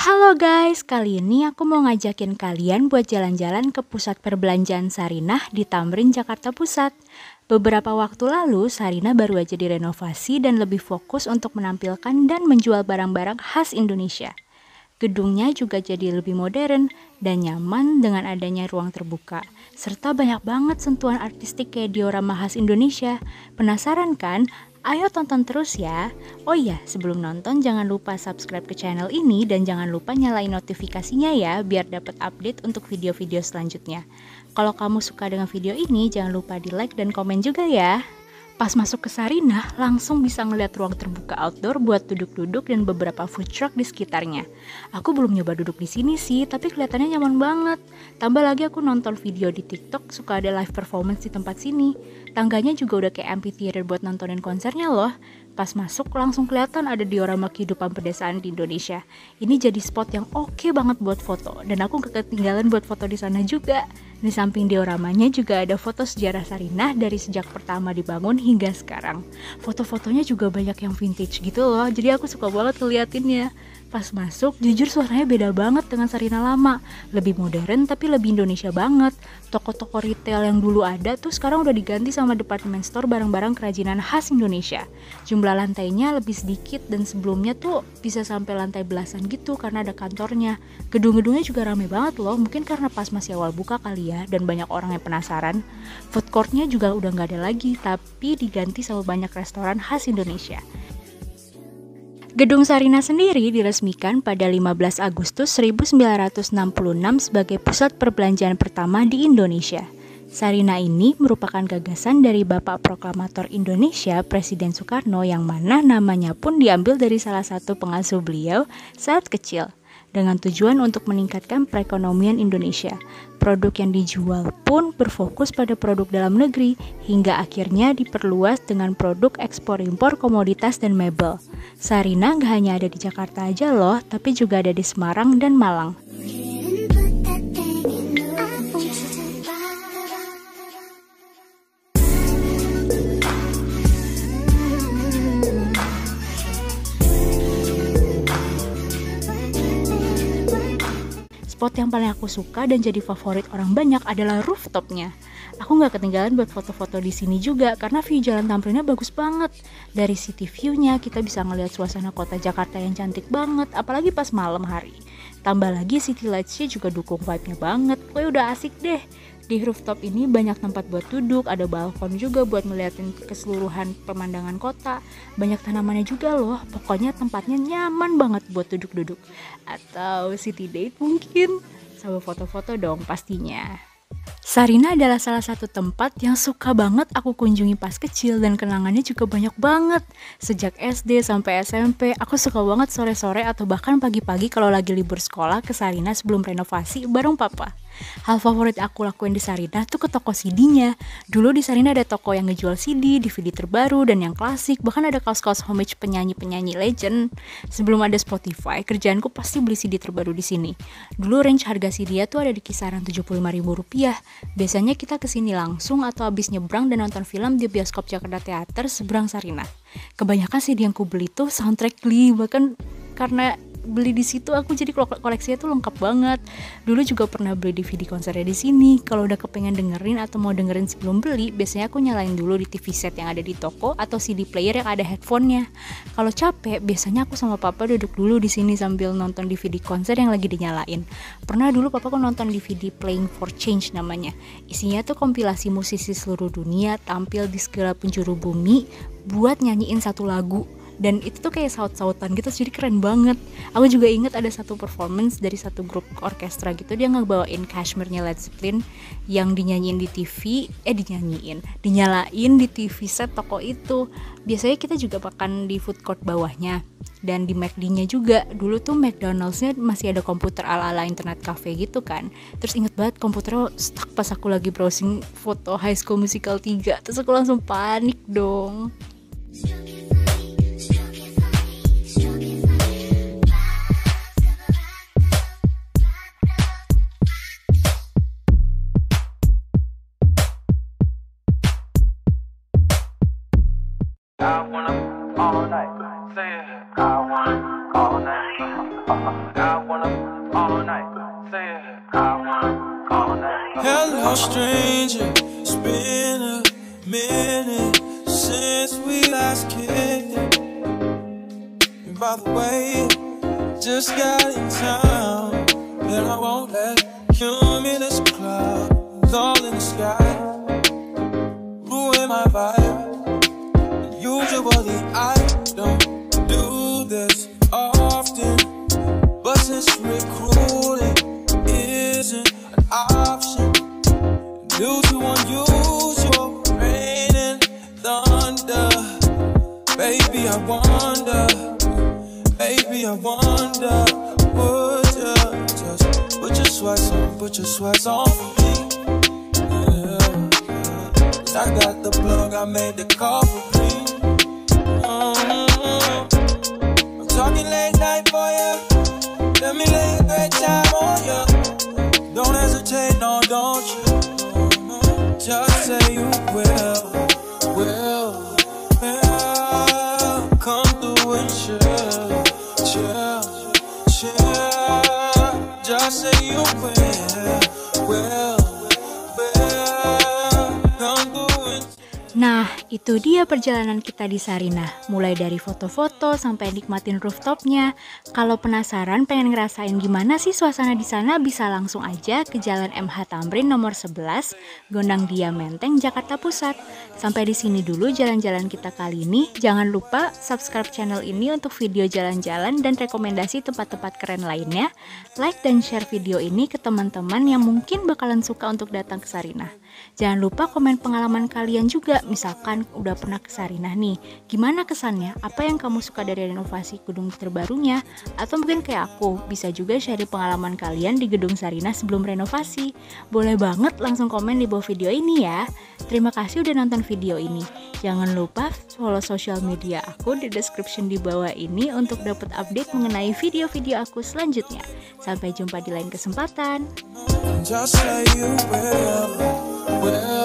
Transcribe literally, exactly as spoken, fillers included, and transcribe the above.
Halo guys, kali ini aku mau ngajakin kalian buat jalan-jalan ke pusat perbelanjaan Sarinah di Tamrin, Jakarta Pusat. Beberapa waktu lalu, Sarinah baru aja direnovasi dan lebih fokus untuk menampilkan dan menjual barang-barang khas Indonesia. Gedungnya juga jadi lebih modern dan nyaman dengan adanya ruang terbuka, serta banyak banget sentuhan artistik kayak diorama khas Indonesia. Penasaran kan? Ayo tonton terus ya. Oh iya, sebelum nonton jangan lupa subscribe ke channel ini dan jangan lupa nyalain notifikasinya ya biar dapat update untuk video-video selanjutnya. Kalau kamu suka dengan video ini, jangan lupa di like dan komen juga ya. Pas masuk ke Sarinah, langsung bisa ngeliat ruang terbuka outdoor buat duduk-duduk dan beberapa food truck di sekitarnya. Aku belum nyoba duduk di sini sih, tapi kelihatannya nyaman banget. Tambah lagi aku nonton video di TikTok suka ada live performance di tempat sini. Tangganya juga udah kayak amphitheater buat nontonin konsernya loh. Pas masuk langsung kelihatan ada diorama kehidupan pedesaan di Indonesia. Ini jadi spot yang oke banget buat foto dan aku gak ketinggalan buat foto di sana juga. Di samping dioramanya juga ada foto sejarah Sarinah dari sejak pertama dibangun hingga sekarang. Foto-fotonya juga banyak yang vintage gitu loh, jadi aku suka banget ngeliatinnya. Pas masuk, jujur suasananya beda banget dengan Sarinah lama. Lebih modern tapi lebih Indonesia banget. Toko-toko retail yang dulu ada tuh sekarang udah diganti sama department store barang-barang kerajinan khas Indonesia. Jumlah lantainya lebih sedikit dan sebelumnya tuh bisa sampai lantai belasan gitu karena ada kantornya. Gedung-gedungnya juga rame banget loh, mungkin karena pas masih awal buka kali ya dan banyak orang yang penasaran. Food courtnya juga udah gak ada lagi tapi diganti sama banyak restoran khas Indonesia. Gedung Sarinah sendiri diresmikan pada lima belas Agustus seribu sembilan ratus enam puluh enam sebagai pusat perbelanjaan pertama di Indonesia. Sarinah ini merupakan gagasan dari Bapak Proklamator Indonesia Presiden Soekarno yang mana namanya pun diambil dari salah satu pengasuh beliau saat kecil, dengan tujuan untuk meningkatkan perekonomian Indonesia. Produk yang dijual pun berfokus pada produk dalam negeri, hingga akhirnya diperluas dengan produk ekspor-impor komoditas dan mebel. Sarinah gak hanya ada di Jakarta aja loh, tapi juga ada di Semarang dan Malang. Spot yang paling aku suka dan jadi favorit orang banyak adalah rooftopnya. Aku nggak ketinggalan buat foto-foto di sini juga karena view Jalan Tamrinnya bagus banget. Dari city view-nya kita bisa ngeliat suasana kota Jakarta yang cantik banget, apalagi pas malam hari. Tambah lagi city lights-nya juga dukung vibe-nya banget. Pokoknya udah asik deh. Di rooftop ini banyak tempat buat duduk, ada balkon juga buat ngeliatin keseluruhan pemandangan kota. Banyak tanamannya juga loh, pokoknya tempatnya nyaman banget buat duduk-duduk. Atau city date mungkin, sama foto-foto dong pastinya. Sarinah adalah salah satu tempat yang suka banget aku kunjungi pas kecil dan kenangannya juga banyak banget. Sejak S D sampai S M P, aku suka banget sore-sore atau bahkan pagi-pagi kalau lagi libur sekolah ke Sarinah sebelum renovasi bareng papa. Hal favorit aku lakuin di Sarinah tuh ke toko C D-nya. Dulu di Sarinah ada toko yang ngejual C D, D V D terbaru dan yang klasik, bahkan ada kaos-kaos homage penyanyi-penyanyi legend. Sebelum ada Spotify, kerjaanku pasti beli C D terbaru di sini. Dulu range harga C D-nya tuh ada di kisaran tujuh puluh lima ribu rupiah. Biasanya kita kesini langsung atau habis nyebrang dan nonton film di bioskop Jakarta Theater seberang Sarinah. Kebanyakan C D yang ku beli tuh soundtrack Glee, bahkan karena beli di situ aku jadi koleksinya tuh lengkap banget. Dulu juga pernah beli D V D konsernya di sini. Kalau udah kepengen dengerin atau mau dengerin sebelum beli, biasanya aku nyalain dulu di T V set yang ada di toko atau C D player yang ada headphone-nya. Kalau capek, biasanya aku sama papa duduk dulu di sini sambil nonton D V D konser yang lagi dinyalain. Pernah dulu papa aku nonton D V D Playing for Change namanya. Isinya tuh kompilasi musisi seluruh dunia tampil di segala penjuru bumi buat nyanyiin satu lagu. Dan itu tuh kayak saut-sautan gitu, jadi keren banget. Aku juga inget ada satu performance dari satu grup orkestra gitu, dia ngebawain Kashmir-nya Led Zeppelin yang dinyanyiin di T V, eh dinyanyiin, dinyalain di T V set toko itu. Biasanya kita juga makan di food court bawahnya dan di McD-nya juga. Dulu tuh McDonald's-nya masih ada komputer ala-ala internet cafe gitu kan. Terus inget banget komputernya stuck pas aku lagi browsing foto High School Musical tiga. Terus aku langsung panik dong. I wanna all night, say it. I want all night. I Hello stranger, it's been a minute since we last kicked it. And by the way, just got in town, and I won't let cumulus clouds all in the sky ruin my vibe. Usually I don't do this often, but since recruiting isn't an option, due to unusual rain and thunder, baby I wonder, baby I wonder, would you just put your sweats on, put your sweats on for me? Yeah, yeah. I got the plug, I made the call for me. Mm-hmm. I'm talking late night for ya. Let me lay a great time on ya. Don't hesitate, no, don't you? Just say you will, will, will. Come through and chill, chill, chill. Just say you will, will, will. Come through and chill. Nah, itu dia perjalanan kita di Sarinah. Mulai dari foto-foto sampai nikmatin rooftopnya. Kalau penasaran pengen ngerasain gimana sih suasana di sana, bisa langsung aja ke Jalan M H Tamrin nomor sebelas, Gondang Dia Menteng, Jakarta Pusat. Sampai di sini dulu jalan-jalan kita kali ini. Jangan lupa subscribe channel ini untuk video jalan-jalan dan rekomendasi tempat-tempat keren lainnya. Like dan share video ini ke teman-teman yang mungkin bakalan suka untuk datang ke Sarinah. Jangan lupa komen pengalaman kalian juga. Misalkan udah pernah ke Sarinah nih, gimana kesannya? Apa yang kamu suka dari renovasi gedung terbarunya? Atau mungkin kayak aku, bisa juga share pengalaman kalian di gedung Sarinah sebelum renovasi. Boleh banget langsung komen di bawah video ini ya. Terima kasih udah nonton video ini. Jangan lupa follow sosial media aku di description di bawah ini untuk dapat update mengenai video-video aku selanjutnya. Sampai jumpa di lain kesempatan. Just say you will, will.